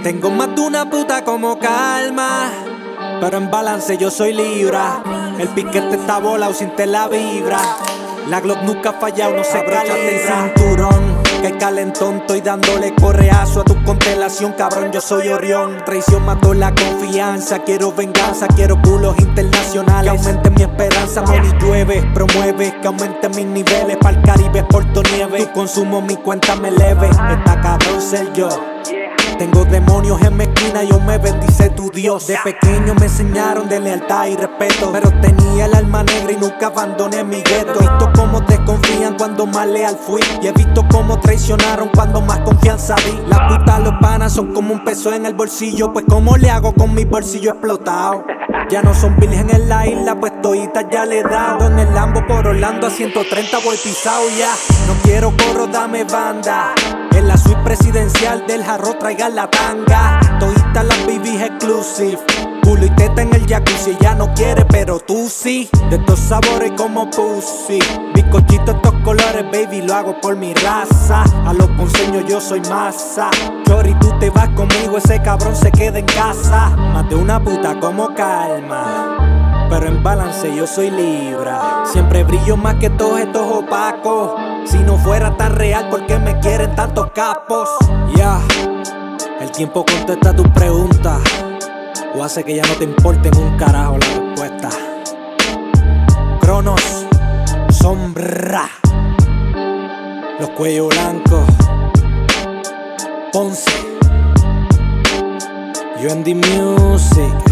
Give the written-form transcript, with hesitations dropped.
Tengo más de una puta como Calma, pero en balance yo soy Libra. El piquete está volado, siente la vibra. La Glock nunca ha fallado, no se calibra. El cinturón, que hay calentón, estoy dándole correazo a tu constelación, cabrón, yo soy Orión. Traición mató la confianza, quiero venganza, quiero culos internacionales. Que aumente mi esperanza, money llueve, promueve que aumente mis niveles. Pa'l Caribe, Puerto Nieve, tu consumo, mi cuenta me eleve. Está cabrón ser yo. Tengo demonios en mi esquina, yo me bendice tu Dios. De pequeño me enseñaron de lealtad y respeto, pero tenía el alma negra y nunca abandoné mi gueto. He visto cómo desconfían cuando más leal fui, y he visto cómo traicionaron cuando más confianza di. Las putas, los panas son como un peso en el bolsillo, pues ¿cómo le hago con mi bolsillo explotado? Ya no son virgen en la isla, pues toditas ya le he dado. En el Lambo por Orlando a 130 voy pisado ya. No quiero corro, dame banda. En la suite presidencial del jarro traigan la tanga. Toditas las babies exclusive, culo y teta en el jacuzzi. Ella no quiere pero tú sí, de estos sabores como pussy. Bizcochito estos colores, baby, lo hago por mi raza. A los ponceños yo soy masa. Chori, tú te vas conmigo, ese cabrón se queda en casa. Más de una puta como Calma, pero en balance yo soy Libra. Siempre brillo más que todos estos opacos. Si no fuera tan real, ¿por qué me quieren tantos capos? Ya, el tiempo contesta tus preguntas, o hace que ya no te importen un carajo la respuesta. Cronos, Sombra, los cuellos blancos, Ponce, UND Music.